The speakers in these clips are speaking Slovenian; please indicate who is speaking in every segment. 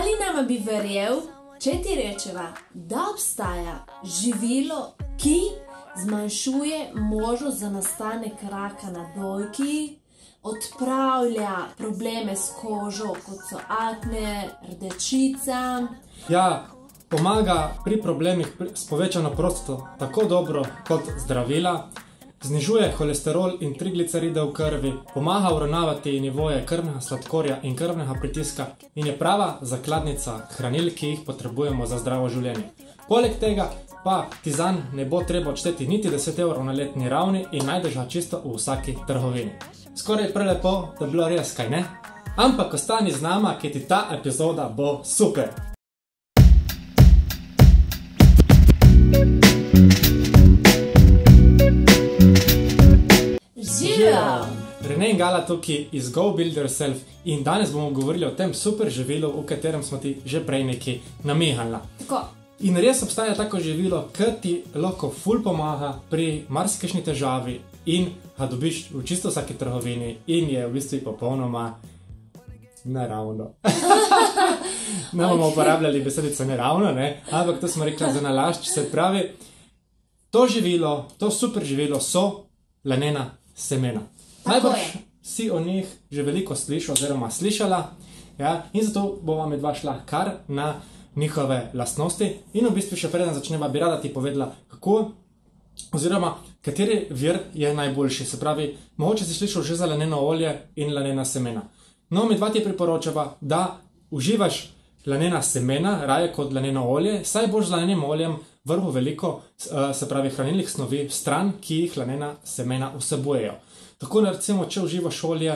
Speaker 1: Ali nama bi verjel, če ti rečeva, da obstaja živilo, ki zmanjšuje možnost za nastanek raka na dojki, odpravlja probleme s kožo, kot so akne, rdečica.
Speaker 2: Ja, pomaga pri problemih s povečano prostato tako dobro kot zdravila, znižuje holesterol in trigliceride v krvi, pomaga uravnavati nivoje krvnega sladkorja in krvnega pritiska in je prava zakladnica hranil, ki jih potrebujemo za zdravo življenje. Poleg tega pa ti zanj ne bo treba odšteti niti 10 € na letni ravni in najdeš ga čisto v vsaki trgovini. Skoraj prelepo, da bi bilo res, kaj ne? Ampak ostani z nama, ki ti ta epizoda bo super!
Speaker 1: Živijo!
Speaker 2: Rene in Gala tukaj iz Go Build Yourself in danes bomo govorili o tem super živilu, v katerem smo ti že prej nekaj namihala.
Speaker 1: Tako.
Speaker 2: In res obstaja tako živilo, ki ti lahko ful pomaga pri marsikajšni težavi in ga dobiš v čisto vsaki trgovini in je v bistvu popolnoma naravno. Ne bomo uporabljali besedice naravno, ne? Ampak to smo rekli za nalašč, se pravi, to živilo, to super živilo so lanena semena. Najbrž si o njih že veliko slišal oziroma slišala, ja? In zato bova medva šla kar na njihove lastnosti in v bistvu še preden začneva bi rada ti povedala, kako oziroma kateri vir je najboljši. Se pravi, mogoče si slišal že za laneno olje in lanena semena. No, medva ti priporočava, da uživaš lanena semena raje kot laneno olje, saj boš z lanenim oljem vrhu veliko, se pravi, hranilnih snovi stran, ki jih lanena semena vsebujejo. Tako da recimo, če uživaš olje,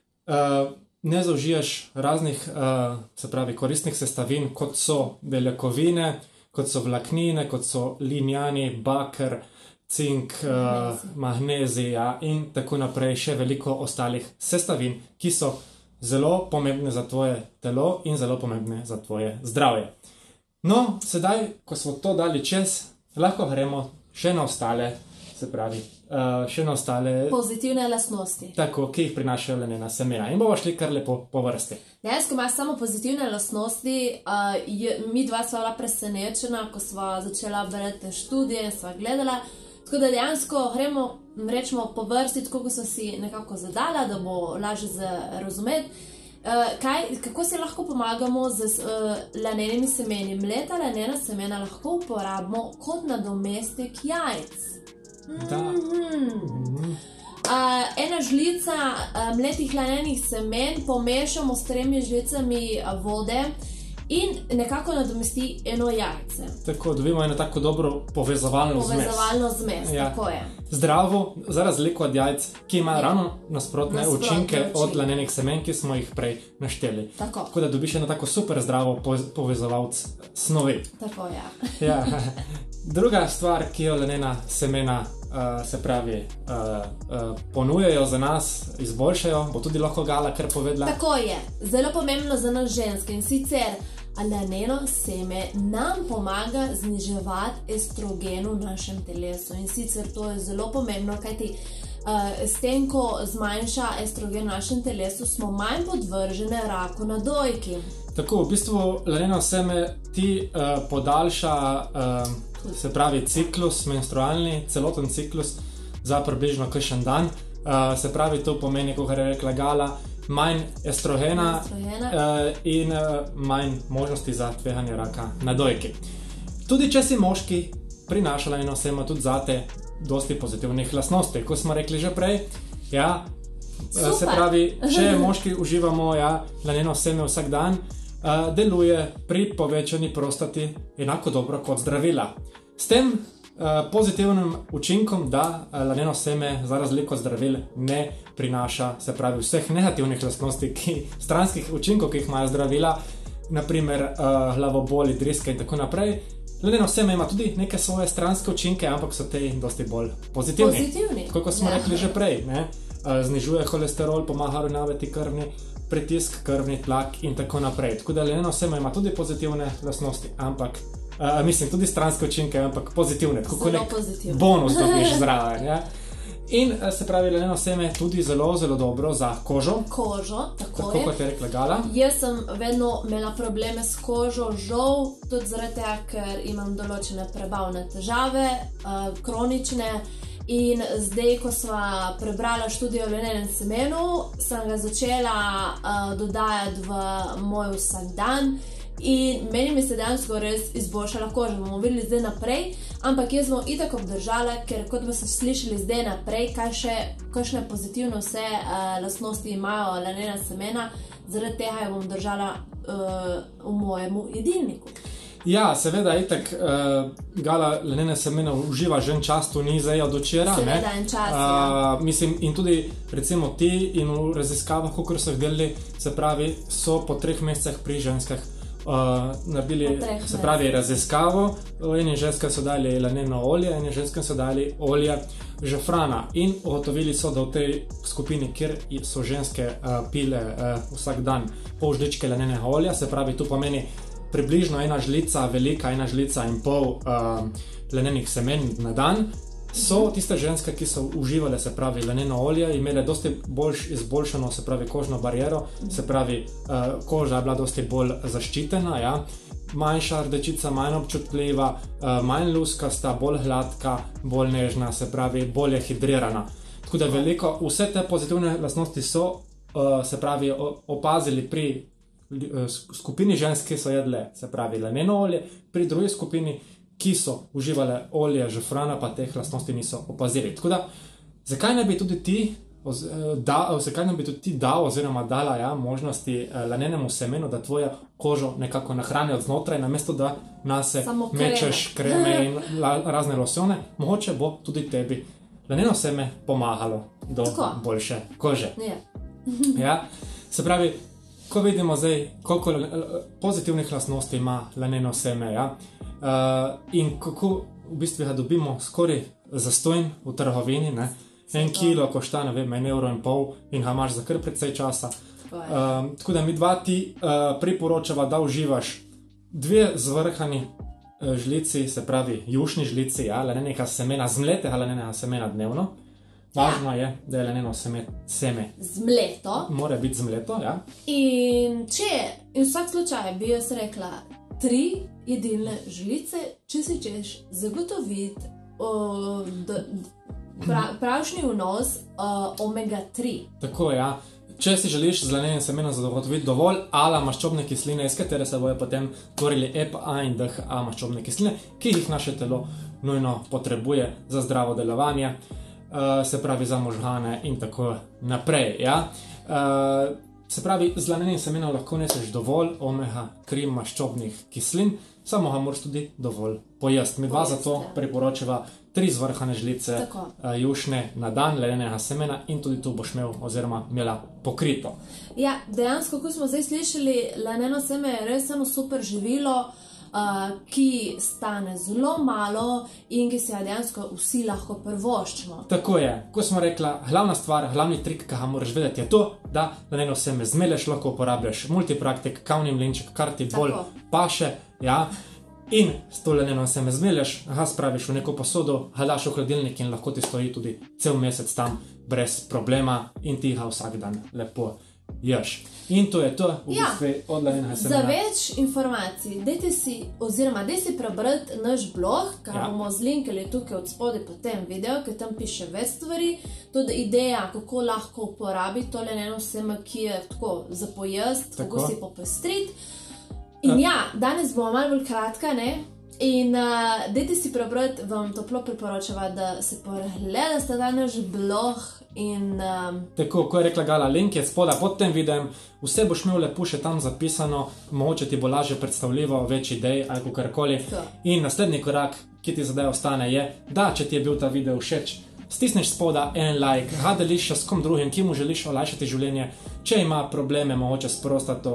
Speaker 2: ne zaužiješ raznih, se pravi, koristnih sestavin, kot so beljakovine, kot so vlaknine, kot so linjani, baker, cink, magnezija in tako naprej, še veliko ostalih sestavin, ki so zelo pomembne za tvoje telo in zelo pomembne za tvoje zdravje. No, sedaj, ko smo to dali čez, lahko gremo še na ostale, se pravi, še na ostale
Speaker 1: pozitivne lastnosti.
Speaker 2: Tako, ki jih prinašajo lanena semena. In bomo šli kar lepo po vrsti.
Speaker 1: Dejansko imaš samo pozitivne lastnosti. Mi dva sva bila presenečena, ko sva začela brati študije in sva gledala. Tako da dejansko gremo, rečemo, po vrsti, tako ko sva si nekako zadala, da bo lažje razumeti. Kako si lahko pomagamo z lanenimi semeni? Mleta lanena semena lahko uporabimo kot nadomestek jajc. Ena žlica mletih lanenih semen pomešamo s 3 žlicami vode in nekako nadomesti eno jajce.
Speaker 2: Tako, dobimo eno tako dobro povezovalno zmes.
Speaker 1: Povezovalno zmes, ja. Tako je.
Speaker 2: Zdravo, za razliko od jajc, ki ima ravno nasprotne učinke od lanenih semen, ki smo jih prej našteli. Tako da dobiš eno tako super zdravo povezovalc snovi.
Speaker 1: Tako, ja.
Speaker 2: Ja. Druga stvar, ki jo lanena semena, se pravi, ponujajo za nas, izboljšajo, bo tudi lahko Gala kar povedala.
Speaker 1: Tako je, zelo pomembno za nas ženske in sicer laneno seme nam pomaga zniževati estrogen v našem telesu in sicer to je zelo pomembno, kajti s tem, ko zmanjša estrogen v našem telesu, smo manj podvržene raku na dojki.
Speaker 2: Tako, v bistvu laneno seme ti podaljša, se pravi, ciklus, menstrualni, celoten ciklus za približno kakšen dan. Se pravi, to pomeni, kot je rekla Gala, manj estrogena in manj možnosti za tveganje raka na dojki. Tudi če si moški, prinaša laneno seme tudi zate dosti pozitivnih lastnosti, kot smo rekli že prej. Ja, se pravi, če moški uživamo laneno seme vsak dan, deluje pri povečani prostati enako dobro kot zdravila. S tem pozitivnim učinkom, da laneno seme za razliko od zdravil ne prinaša, se pravi, vseh negativnih lastnosti, stranskih učinkov, ki jih imajo zdravila, naprimer glavoboli, driske in tako naprej. Laneno seme ima tudi neke svoje stranske učinke, ampak so te dosti bolj pozitivni. Kako smo rekli že prej, ne? Znižuje holesterol, pomaga uravnavati krvni pritisk, krvni tlak in tako naprej. Tako da laneno seme ima tudi pozitivne lastnosti, ampak mislim, tudi stranske učinke, ampak pozitivne, tako kot nek bonus dobiš zraven. Ja? In se pravi, laneno seme je tudi zelo, zelo dobro za kožo.
Speaker 1: Kožo, tako
Speaker 2: Tako kot je rekla Gala.
Speaker 1: Jaz sem vedno imela probleme s kožo, žal, tudi zaradi tega, ker imam določene prebavne težave, kronične. In zdaj, ko sva prebrala študijo o lanenem semenu, sem ga začela dodajati v moj vsakdan. In meni se dejansko res izboljšala koža, bomo videli zdaj naprej, ampak jaz bom itak obdržala, ker kot bi se slišali zdaj naprej, kakšne pozitivne vse lastnosti imajo lanena semena, zaradi tega jo bom držala v mojemu jedilniku.
Speaker 2: Ja, seveda, itak Gala lanene semena uživa že en čas, to ni zdaj od včeraj.
Speaker 1: Seveda, en čas, ja.
Speaker 2: Mislim, in tudi recimo ti in v raziskavah, kakor so jih delali, se pravi, so po 3 mesecih pri ženskah naredili, se pravi, raziskavo. Eni ženske so dali laneno olje, eni ženske so dali olje žafrana in ugotovili so, da v tej skupini, kjer so ženske pile vsak dan pol žličke lanenega olja, se pravi, tu pomeni približno 1 žlica, velika 1,5 žlica lanenih semen na dan, so tiste ženske, ki so uživale, se pravi, laneno olje, imele dosti bolj izboljšano, se pravi, kožno bariero, se pravi, koža je bila dosti bolj zaščitena, ja? Manjša rdečica, manj občutljiva, manj luskasta, bolj hladka, bolj nežna, se pravi, bolje hidrirana. Tako da veliko, vse te pozitivne lastnosti so, se pravi, opazili pri skupini žensk, ki so jedle, se pravi, laneno olje, pri drugi skupini, ki so uživale olje žafrana, pa teh lastnosti niso opazili. Tako da, zakaj ne bi tudi ti dal oziroma dala možnosti lanenemu semenu, da tvojo kožo nekako nahrani od znotraj, namesto da nase mečeš kreme in razne losjone, mogoče bo tudi tebi laneno seme pomagalo do boljše kože. Ja, se pravi, ko vidimo zdaj, koliko pozitivnih lastnosti ima laneno seme, ja, in kako v bistvu ga dobimo skoraj zastojn v trgovini, ne? 1 kilo košta, ne vem, 1,5 € in ga imaš za kar precej časa. Tako da mi dva ti priporočava, da uživaš 2 zvrhani žlici, se pravi jušni žlici, ja, lanenega semena, zmletega lanenega semena dnevno. Važno je, da je laneno seme
Speaker 1: zmleto.
Speaker 2: Mora biti zmleto, ja.
Speaker 1: In v vsak slučaj bi jaz rekla 3 jedilne žlice, če si češ zagotoviti pravšnji vnos omega 3.
Speaker 2: Tako, ja. Če si želiš z lanenim semenom zagotoviti dovolj ala maščobne kisline, iz katere se bojo potem tvorili EPA in DHA maščobne kisline, ki jih naše telo nujno potrebuje za zdravo delovanje, se pravi za možgane in tako naprej, ja. Se pravi, z lanenim semenom lahko neseš dovolj omega 3 maščobnih kislin, samo ga moraš tudi dovolj pojesti. Mi dva zato priporočava 3 zvrhane žlice jušne na dan lanenega semena in tudi tu boš imel oziroma imela pokrito.
Speaker 1: Ja, dejansko, ko smo zdaj slišali, laneno seme je res eno super živilo, ki stane zelo malo in ki se ga dejansko vsi lahko privoščimo.
Speaker 2: Tako je, ko smo rekla, glavna stvar, glavni trik, ki ga moraš vedeti, je to, da laneno seme zmeleš, lahko uporabljaš multipraktik, kavni mlinček, kar ti bolj paše, ja. In s to laneno seme zmeleš, ga spraviš v neko posodo, ga daš v hladilnik in lahko ti stoji tudi cel mesec tam brez problema in ti ga vsak dan lepo ješ. In to je to v bistvu od lanenega semena.
Speaker 1: Za več informacij, dajte si prebrati naš blog, kar bomo zlinkali tukaj od spodaj po tem videu, ker tam piše več stvari, tudi ideja, kako lahko uporabiti to laneno seme, ki je tako za pojest, kako si popestriti. In ja, danes bomo malo bolj kratka, ne? In dajte si prebrati, vam toplo priporočava, da se pogledate ta naš blog in...
Speaker 2: Tako, ko je rekla Gala, link je spodaj pod tem videom, vse boš imel lepo še tam zapisano, mogoče ti bo lažje predstavljivo, več idej ali kakorkoli. In naslednji korak, ki ti zdaj ostane, je, da če ti je bil ta video všeč, stisneš spodaj en like, ga deliš še s kom drugim, ki mu želiš olajšati življenje, če ima probleme mogoče s prostato,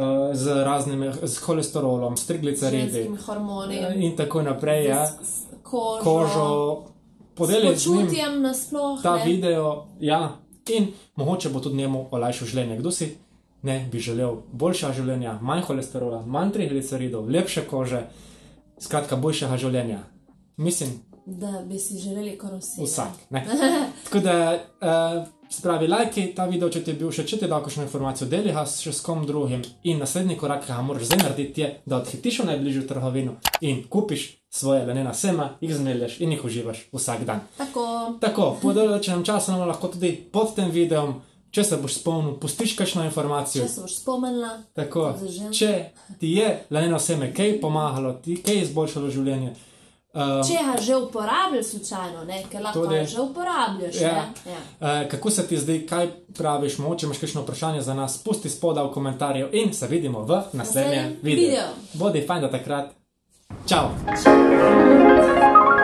Speaker 2: z holesterolom, s trigliceridi,
Speaker 1: ženskim hormoni
Speaker 2: in tako naprej, ja.
Speaker 1: Kožo,
Speaker 2: podeli
Speaker 1: s počutjem nasploh,
Speaker 2: ta video, ja, in mogoče bo tudi njemu olajšal življenje. Kdo si ne bi želel boljša življenja, manj holesterola, manj trigliceridov, lepše kože, skratka boljšega življenja. Mislim,
Speaker 1: Da bi si želeli kar vsi.
Speaker 2: Vsak, ne. Tako da, se pravi, lajki ta video, če ti je bil še, če ti je dal kakšno informacijo, deli ga še s kom drugim in naslednji korak, ki ga moraš zdaj narediti, je, da odhitiš v najbližjo trgovino in kupiš svoje lanena sema, jih zmelješ in jih uživaš vsak dan. Tako, po določenem času nam lahko tudi pod tem videom, če se boš spomnil, pustiš kakšno informacijo.
Speaker 1: Če se boš spomnila.
Speaker 2: Tako, če ti je laneno seme kaj pomagalo, ti kaj izboljšalo življenje.
Speaker 1: Če ga že uporabljaš slučajno, ne, ker lahko ga že uporabljaš.
Speaker 2: Kako se ti zdaj, kaj praviš, mogoče imaš kakšno vprašanje za nas, pusti spodaj v komentarju in se vidimo v naslednjem videu. Bodi fajn do takrat. Čau!